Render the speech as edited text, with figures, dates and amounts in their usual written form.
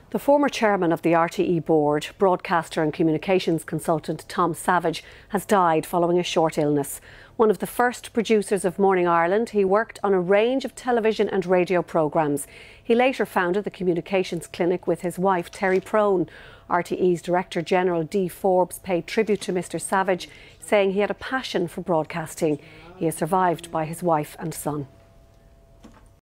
The former chairman of the RTÉ Board, broadcaster and communications consultant Tom Savage, has died following a short illness. One of the first producers of Morning Ireland, he worked on a range of television and radio programmes. He later founded the communications clinic with his wife Terry Prone. RTÉ's Director General Dee Forbes paid tribute to Mr Savage, saying he had a passion for broadcasting. He is survived by his wife and son.